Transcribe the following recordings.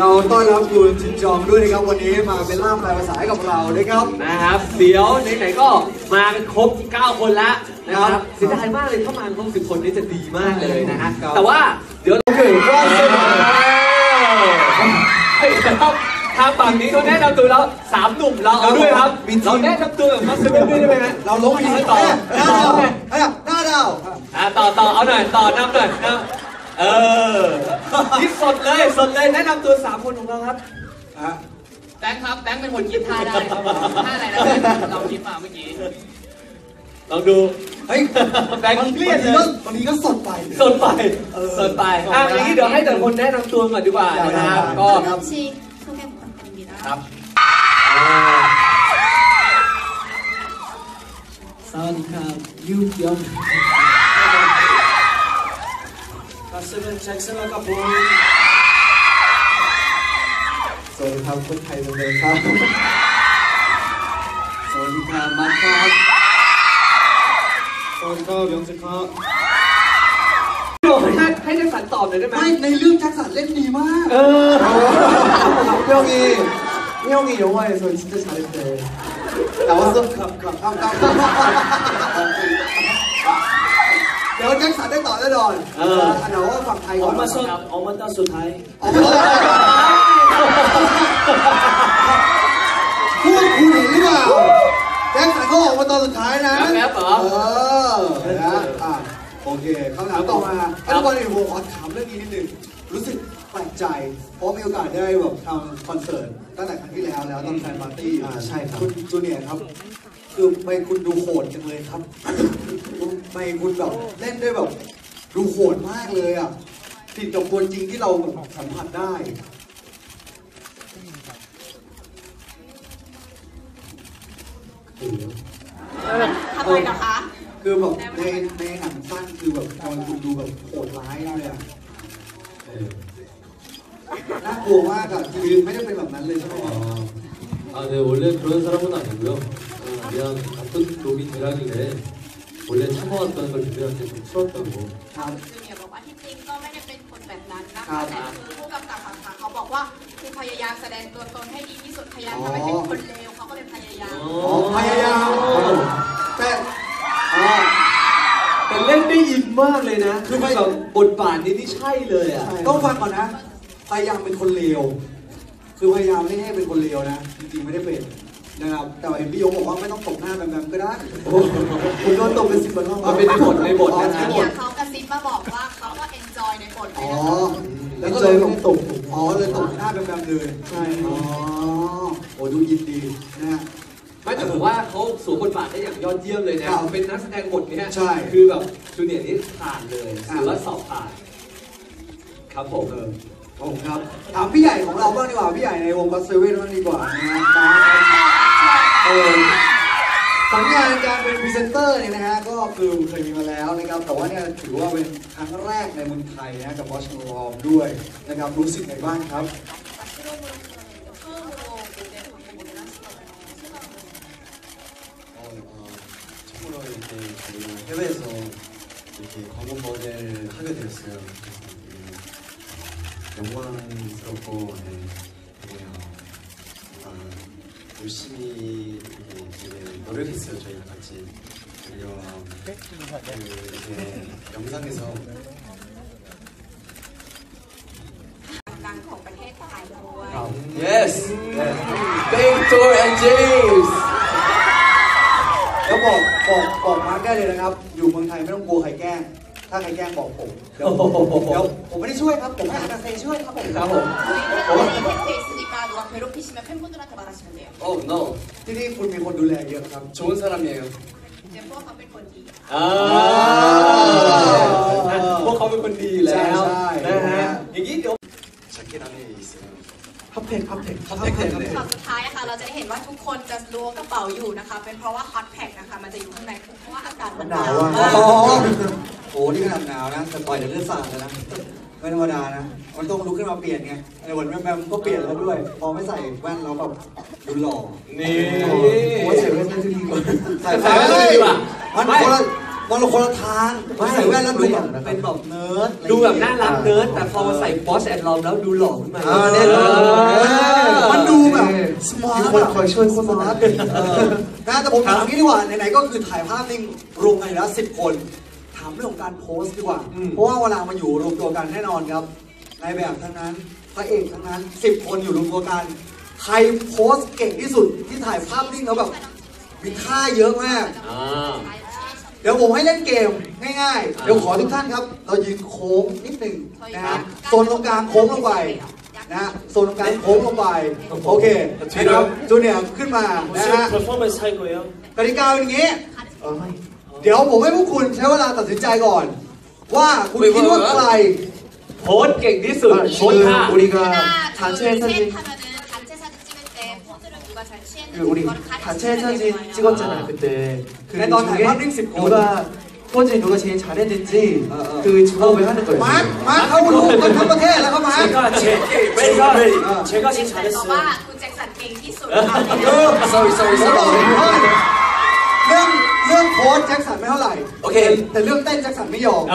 เราต้อนรับคุณจินจองด้วยนะครับวันนี้มาเป็นล่ามแปลภาษาให้กับเรานะครับเดี๋ยวไหนๆก็มากันครบ9คนแล้วนะครับเสียดายมากเลยถ้ามาครบ10 คนนี้จะดีมากเลยนะฮะแต่ว่าเดี๋ยวเราเกิดว่าทางฝั่งนี้เขาแนะนำตัวแล้ว3 หนุ่มเราเอาด้วยครับเราแนะนำตัวกับมาสเตอร์ด้วยได้ไหมฮะเราลงทีต่อหน้าดาวต่อเอาหน่อยต่อนำหน่อยนะนี่สดเลยแนะนำตัว3 คนของเราครับแบงค์ครับแบงค์เป็นคนคิดท่าได้ท่าอะไรนะเราคิดมาเมื่อกี้ลองดูเฮ้ยแบงค์เครียดเลยบางทีก็สดไปอย่างนี้เดี๋ยวให้แต่คนแนะนำตัวก่อนดีกว่านะครับก็ครับสวัสดีครับยูยอง 가슴은 잭슨과 본สวัสดีครับคนไทยเหมือนเดิมครับสวัสดีครับมาร์คครับสวัสดีครับยองจิครับให้แจ็คสันตอบหน่อยได้ไหมในเรื่องแจ็คสันเล่นดีมาก형이 영화에서 진짜 잘했대 나왔어?เดี๋ยวแจ็คสันได้ต่อแน่นอนเดี๋ยวว่าฝั่งไทยก่อนออกมาตอนสุดท้ายพูดคุณเห็นหรือเปล่าแจ็คสันเขาออกมาตอนสุดท้ายนะแล้วเหรอนะโอเคคำถามต่อมาทุกคนในวงขอถามเรื่องนี้นิดนึงรู้สึกแปลกใจเพราะมีโอกาสได้แบบทำคอนเสิร์ตตั้งแต่ครั้งที่แล้วตอนแฟนปาร์ตี้ใช่ครับคุณจูเนียร์ครับคือไม่คุณดูโหดจังเลยครับไม่คุณแบบเล่นได้แบบดูโหดมากเลยอ่ะผิดกับตัวจริงที่เราสัมผัสได้ทำไมเหรอคะคือแบบในหนังสั้นคือแบบตอนคุณดูแบบโหดร้ายเลยอ่ะน่ากลัวมากอะคือไม่ได้เป็นแบบนั้นเลยใช่ไหม 네 원래 그런 사람은 아니고요. 그냥 같은 로비 대락이래 원래 참아왔던 걸 그들한테 좀 풀었다고. จูเนียร์บอกว่าที่จริงก็ไม่ได้เป็นคนแบบนั้นนะคะแต่คือผู้กำกับค่ะเขาบอกว่าคือพยายามแสดงตัวตนให้ดีที่สุดพยายามทำให้เป็นคนเลวเขาก็เลยพยายามแต่เล่นได้อินมากเลยนะคือแบบบทบาทนี้ที่ใช่เลยอ่ะต้องฟังก่อนนะพยายามเป็นคนเลวคือพยายามไม่ให้เป็นคนเลวนะจริงๆไม่ได้เป็นนะครับแต่เห็นพี่โยบอกว่าไม่ต้องตบหน้าแบบก็ได้คุณโดนตบเป็น10 รอบมันเป็นในบทนะเขากระซิบมาบอกว่าเขาก็เอนจอยในบทเลยแล้วก็เลยตบเลยตบหน้าแบบเลยใช่โอ้ดูยินดีนะไม่แต่ผมว่าเขาสวมบทบาทได้อย่างยอดเยี่ยมเลยนะเป็นนักแสดงบทนี้ใช่คือแบบจูเนียร์นี่ผ่านเลยหรือว่าสอบผ่านครับผมครับถามพี่ใหญ่ของเราบ้างดีกว่าพี่ใหญ่ในวงก็เซเว่นบ้างดีกว่านะผลงานการเป็นพรีเซนเตอร์เนี่ยนะฮะก็คือเคยมีมาแล้วนะครับแต่ว่าเนี่ยถือว่าเป็นครั้งแรกในเมืองไทยนะกับวอชลอมด้วยนะครับรู้สึกไงบ้างครับ 처음으로 이렇게 해외에서 이렇게 광고 모델을 하게 되었어요. 영광스럽고 되게 열심히 되게 노력했어요. 저희가 같이 이렇게 영상에서 ดังของประเทศไทยด้วย Yes Victor and James แล้วบอกมาร์คได้เลยนะครับอยู่เมืองไทยไม่ต้องกลัวใครแกล้งถ้าใครแกล้งบอกผมเดี๋ยวผมไม่ได้ช่วยครับผมหากาเซ่ช่วยครับผมครับผม no ที่นี่คุณมีคนดูแลเยอะครับ 좋은 사람이에요 เดี๋ยวพวกเขาเป็นคนดีพวกเขาเป็นคนดีแล้วนะฮะอย่างนี้เดี๋ยว 자켓 안에 있어요 핫팩 ช็อตสุดท้ายค่ะเราจะได้เห็นว่าทุกคนจะล้วงกระเป๋าอยู่นะคะเป็นเพราะว่าฮอตแพ็คนะคะมันจะอยู่ข้างในเพราะว่าอากาศมันหนาวโอ้นี่ขนาดหนาวนะแต่ปล่อยเดี๋ยวเลือดสาดเลยนะไม่ธรรมดานะมันต้องลุกขึ้นมาเปลี่ยนไงในวันแม่ก็เปลี่ยนแล้วด้วยพอไม่ใส่แว่นแล้วแบบดูหล่อนี่โอ้ใส่แว่นไม่ดีกว่าใส่แว่นดีกว่ามันมันคนละทางใส่แว่นแล้วดูแบบเป็นแบบเนิร์ดดูแบบน่ารักเนิร์ดแต่พอมาใส่บอสแอนด์ลอมแล้วดูหล่อขึ้นมาแน่นอนมันดูแบบสมาร์ทมีคนคอยช่วยคนสมาร์ทนะแต่ผมถามนี้ดีกว่าไหนๆก็คือถ่ายภาพนิ่งรวมกันแล้ว10 คนถามเรื่องของการโพสต์ดีกว่าเพราะว่าเวลามาอยู่รวมตัวกันแน่นอนครับในแบบทั้งนั้นพระเอกทั้งนั้น10 คนอยู่รวมตัวกันใครโพสต์เก่งที่สุดที่ถ่ายภาพนิ่งแล้วแบบมีท่าเยอะมากเดี๋ยวผมให้เล่นเกมง่ายๆเดี๋ยวขอทุกท่านครับเรายืนโค้งนิดหนึ่งนะฮะโซนตรงกลางโค้งลงไปนะโซนตรงกลางโค้งลงไปโอเคนะครับจูเนียร์ขึ้นมานะฮะ performance 할 거예요? กติกาเป็นอย่างนี้เดี๋ยวผมให้พวกคุณใช้เวลาตัดสินใจก่อน ว่าคุณคิดว่าใครโพสต์เก่งที่สุดโพสต์ท่า 우리가 단체 사진 하면은 단체 사진 찍을 때 포즈를 누가 잘 취했는지 우리 그걸 단체 가르치는 사진 거예요. 찍었잖아요 그때 그 네, 넌 중에 닮은 10คน 누가 포즈 누가 제일 잘했는지 그 주목을 하는 거예요. มาร์คเขารู้กันทั้งประเทศแล้วครับมาร์ค 제가 제일 แต่บอก 잘했어요. ว่าคุณแจ็คสันเก่งที่สุดเรื่องโพสแจ็คสันไม่เท่าไหร่โอเคแต่เรื่องเต้นแจ็คสันไม่ยอม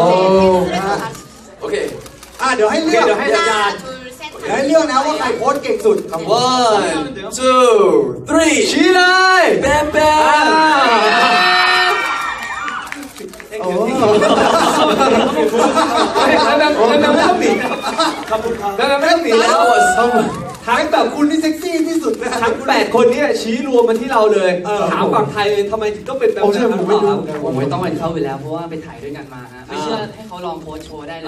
โอเคเดี๋ยวให้เลือกเดี๋ยวให้อาจารย์เดี๋ยวให้เลือกนะว่าใครโพสเก่งสุดครับ 1 2 3ชี้เลยแบมแบมแบมไม่ต้องหนีแบมไม่ต้องหนีแล้วทั้งแบบคุณนี่เซ็กซี่ที่สุดนะทั้ง8 คนเนี่ยชี้รวมมาที่เราเลยถามฝั่งไทยเลยทำไมถึงต้องเป็นแบมแบมผมไม่รู้ผมไม่ต้องไปเข้าไปแล้วเพราะว่าไปถ่ายด้วยกันมาฮะไม่เชื่อให้เขาลองโพสโชว์ได้เลย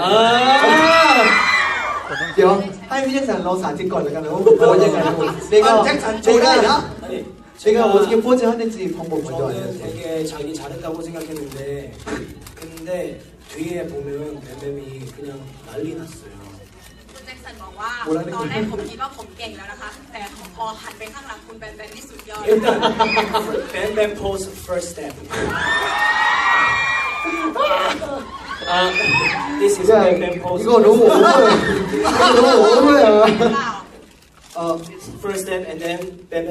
เดี๋ยวให้พี่แจ็คสันลองสาธิตก่อนแล้วกันนะว่าผมโพสยังไงนะผมแจ็คสันโชว์ได้นะ 제가 어떻게 포즈 하는지 방법 먼저 저는 알려주세요. 되게 자기 잘했다고 생각했는데 근데 뒤에 보면 뱀뱀이 그냥 난리 났어요. คุณแจ็คสันบอกว่าตอนแรกผมคิดว่าผมเก่งแล้วนะคะแต่พอหันไปข้างหลังคุณแบนแบนนี่สุดยอด 일단 뱀뱀 pose first step. This is 뱀뱀 pose. 이거 너무 오버야. 이거 너무 오버야. First step and then 뱀뱀.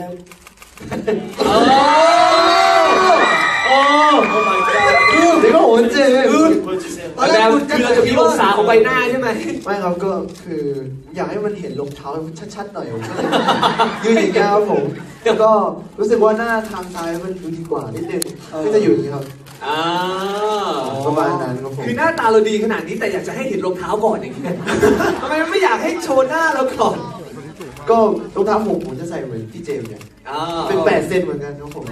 Oh my god. 내가 언제? 보여주세요. แบมคือเราจะมีองศาของใบหน้าใช่ไหมไม่ครับก็คืออยากให้มันเห็นรองเท้าชัดๆหน่อยผมยืนอย่างเงี้ยครับผมแล้วก็รู้สึกว่าหน้าทางซ้ายมันดูดีกว่านิดนึงก็จะอยู่อย่างนี้ครับประมาณนั้นครับผมคือหน้าตาเราดีขนาดนี้แต่อยากจะให้เห็นรองเท้าก่อนอย่างนี้ทำไมไม่อยากให้โชว์หน้าเราก่อนก็รองเท้าผมจะใส่เหมือนพี่เจมส์เนี่ยเป็น8 เซนเหมือนกันครับผม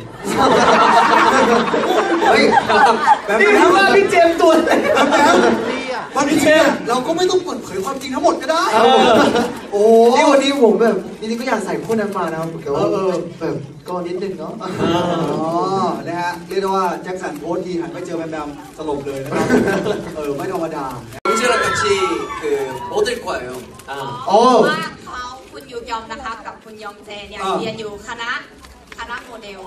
นี่คือว่าพี่เจมส์ตัวเลยวันนี้เราก็ไม่ต้องเปิดเผยความจริงทั้งหมดก็ได้โอ้นี่วันนี้ผมแบบจริงๆก็อยากใส่พวกนั้นมานะครับแต่ว่าแบบก็นิดนึงเนาะนะฮะเรียกได้ว่าแจ็คสันโพสทีหันไปเจอแบมแบมสลบเลยนะครับไม่ธรรมดา 영재랑 같이 그 model 거예요. ว่าเขาคุณยูยอมนะคะกับคุณยองเจเนี่ยเรียนอยู่คณะโมเดล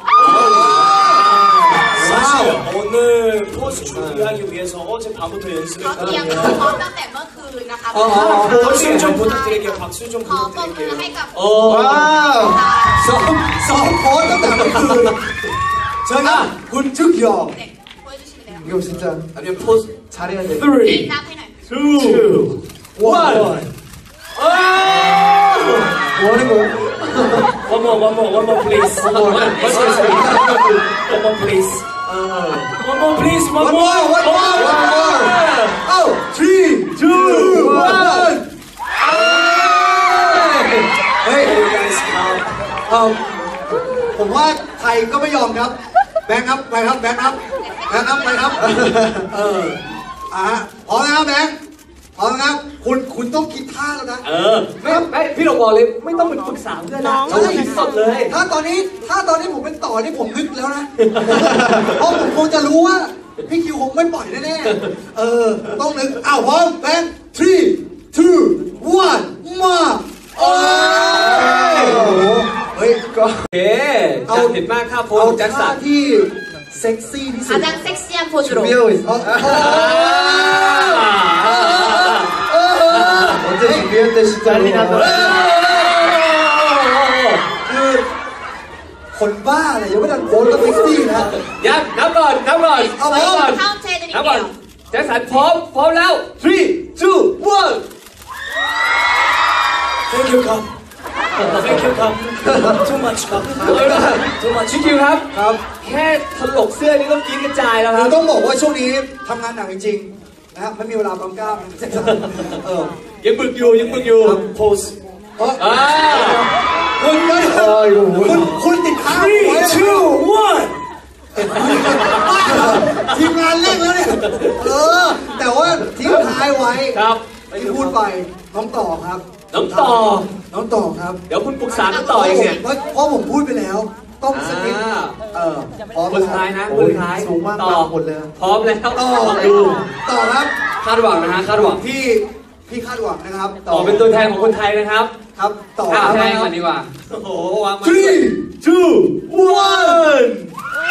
사실 오늘 포즈 준비하기 위해서 어제 밤부터 เขาเตรียม 연습했거든요. พร้อมตั้งแต่เมื่อคืนนะคะ 박수 좀 부탁드릴게요. 박수 좀 ขอปรบมือให้ 부탁드릴게요. กับซ้อมโพสตั้งแต่เมื่อคืนเชิญครับคุณจึกยอมเด็กช่วยดูชิมเลย 이거 진짜 아니면 포즈 잘해야 돼. นับให้หน่อย 1 뭐 하는 거야? One more, please. One more, please. One more, please. One more. 3 2 1เฮ้ย ผมว่าไทยก็ไม่ยอมครับแบงค์ครับไปครับแบงค์ครับไปครับพร้อมนะครับแบงค์พร้อมนะครับคุณต้องคิดท่าแล้วนะไม่พี่เราบอกเลยไม่ต้องเป็นปรึกษาเพื่อนนะเราคิดสดเลยถ้าตอนนี้ผมเป็นต่อนี่ผมนึกแล้วนะเพราะผมคงจะรู้ว่าพี่คิวคงไม่ปล่อยแน่ๆต้องนึกพร้อมแบงค์3 2 1มาเฮ้ยก็จะเห็นมากค่าโพสแจ็คสันที่เซ็กซี่ที่สุด 가장 섹시한 포즈로 준비하고 있어. 언제 준비했대 진짜. คือคคนบ้าเลยยังไม่ทันโพสก็เซ็กซี่นะยังนับก่อนนับก่อนเอานับก่อน 카운트 นับก่อน 해드릴게요. แจ็คสันพร้อมแล้ว 3 2 1 Thank you, Cup. Thank you, Cup. Too much, Cup. ชิคิวครับ แค่ถลกเสื้อนี่ก็กรี๊ดกระจายแล้วคคืรัอบ ต้องบอกว่าช่วงนี้ทำงานหนักจริงๆนะครับไม่มีเวลาปั๊มกล้ามเซ็กซี่ยังบึกอยู่ยังบึกอยู่ Pose. อ่าคุณติดค้าง 3, 2, 1. ทีมงานเร่งแล้วเนี่ยแต่ว่าทิ้งท้ายไว้ครับที่พูดไปน้องต่อครับน้องต่อน้องต่อครับเดี๋ยวคุณปรึกษาน้องต่อเองเนี่ยเพราะผมพูดไปแล้ว ต้องสกิปพร้อมคนสุดท้ายนะคนสุดท้ายสูงมากต่อหมดเลยพร้อมแล้วต่อดูต่อครับคาดหวังนะฮะคาดหวังพี่คาดหวังนะครับต่อเป็นตัวแทนของคนไทยนะครับครับต่อแทนก่อนดีกว่าโอ้โหวางมา 3 2 1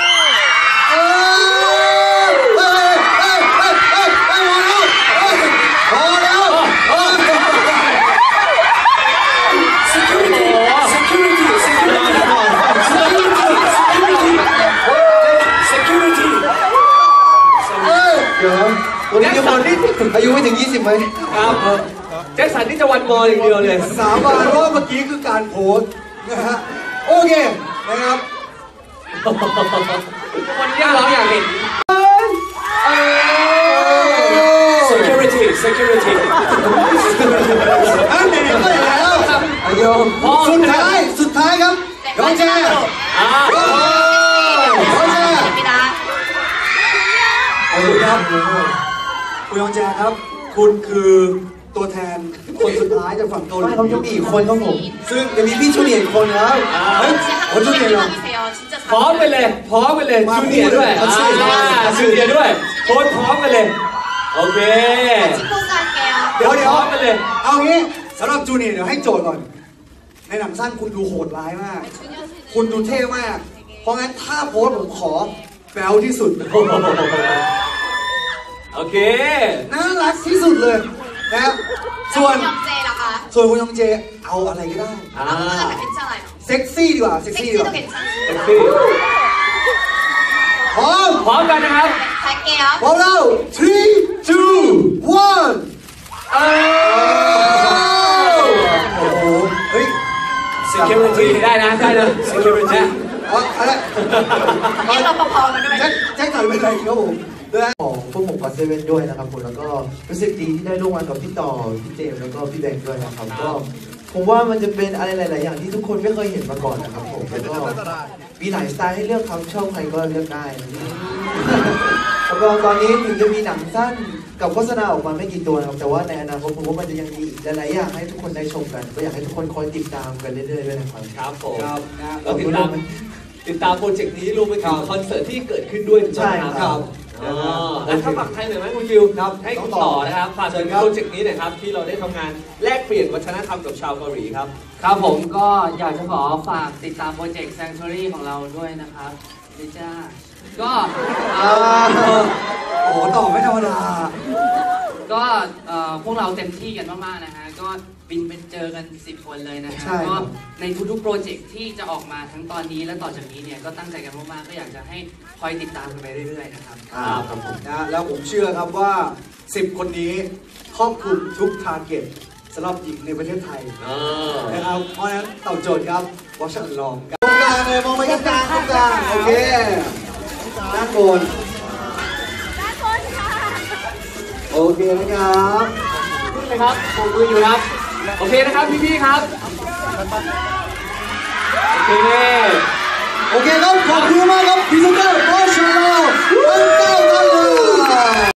พอแล้ว Security. Security. Security. เดี๋ยววันนี้มีคนอายุไม่ถึง 20ไหมครับแจ็คสันนี่จะวันมออย่างเดียวเลยสาบานว่าเมื่อกี้คือการโพสต์นะฮะโอเคนะครับวันนี้เราอยากเห็น Security. Security. อันไหนๆก็อย่างแล้วอายุสุดท้ายครับน้องแจอ่าน้องแจ 됩니다. ขอบคุณครับคุณยองแจครับ คุณคือตัวแทนคนสุดท้ายจากฝั่งเกาหลีไม่เขาจะมีอีกคนครับผมซึ่งยังมีพี่ชูเนียร์อีกคนครับ เฮ้ยคนชูเนียร์เหรอ 기다리세요. 진짜 พร้อมไปเลยพร้อมไปเลยจูเนียร์ด้วยจูเนียร์ด้วยโค้ชพร้อมไปเลยโอเค 같이 포즈 할게요. เดี๋ยวพร้อมไปเลยเอางี้สำหรับจูเนียร์เดี๋ยวให้โจทย์ก่อน ในหนังสั้นคุณดูโหดร้ายมาก คุณดูเท่มาก เพราะงั้นถ้าโพสผมขอแบลที่สุดโอเคน่ารักที่สุดเลยนะส่วน 영재라가 ส่วนคุณยองเจเอาอะไรก็ได้ 아무거나 다 괜찮아요. เซ็กซี่ดีกว่าเซ็กซี่ดีก 섹시도 ว่า 괜찮습니다. พร้อมพร้อมกันนะครับ 갈게요. พร้อมแล้ว3 2 1โอ้โหเฮ้ย Security. ได้นะได้นะ Security. อะไร 일로 퍼포먼 แจ็คสันเป็นไรครับผมนะของพวกผมกับเซเว่นด้วยนะครับผมแล้วก็รู้สึกดีที่ได้ร่วมงานกับพี่ต่อพี่เจมส์แล้วก็พี่แบงค์ด้วยนะครับก็ผมว่ามันจะเป็นอะไรหลาย ๆ อย่างที่ทุกคนไม่เคยเห็นมาก่อนนะครับผมแล้วก็มีหลายสไตล์ให้เลือกครับชอบใครก็เลือกได้แล้วก็ตอนนี้ถึงจะมีหนังสั้นกับโฆษณาออกมาไม่กี่ตัวนะครับแต่ว่าในอนาคตผมว่ามันจะยังมีอีกหลาย ๆ อย่างให้ทุกคนได้ชมกันก็อยากให้ทุกคนคอยติดตามกันเรื่อย ๆ ด้วยนะครับครับผมครับนะเราติดตามโปรเจกต์นี้รวมไปถึงคอนเสิร์ตที่เกิดขึ้นด้วยถูกไหมใช่ครับแล้วถ้าฝากไทยหน่อยไหมคุณคิวครับให้คุณต่อนะครับฝากถึงโปรเจกต์นี้หน่อยครับที่เราได้ทำงานแลกเปลี่ยนวัฒนธรรมกับชาวเกาหลีครับครับผมก็อยากจะขอฝากติดตามโปรเจกต์ Sanctuary ของเราด้วยนะครับดิจ้าก็โอ้โหต่อไม่ธรรมดาก็พวกเราเต็มที่กันมากๆนะฮะก็บินไปเจอกัน 10 คนเลยนะฮะใช่คก็รับในทุกๆโปรเจกต์ที่จะออกมาทั้งตอนนี้และต่อจากนี้เนี่ยก็ตั้งใจกันมากๆก็อยากจะให้คอยติดตามกันไปเรื่อยๆนะครับครับผมนะแล้วผมเชื่อครับว่า 10 คนนี้ครอบคลุมทุกทาร์เก็ตสำหรับหญิงในประเทศไทยนะครับเพราะฉะนั้นตอบโจทย์ครับวอชลองตรงกลางเลยมองไปที่กลางตรงกลางโอเคด้านบนโอเคนะครับขึ้นเลยครับปมมืออยู่ครับ โอเคนะครับพี่ๆครับ โอเคโอเคครับขอบคุณมากครับพรีเซนเตอร์วอชลองทั้ง9ท่านเลย